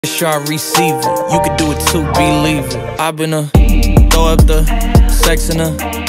Sure I receive it, you could do it too, believe it. I've been throw up the sex in